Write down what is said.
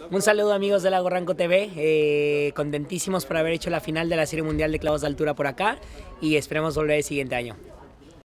Un saludo amigos de Lago Ranco TV, contentísimos por haber hecho la final de la Serie Mundial de Clavos de Altura por acá y esperemos volver el siguiente año.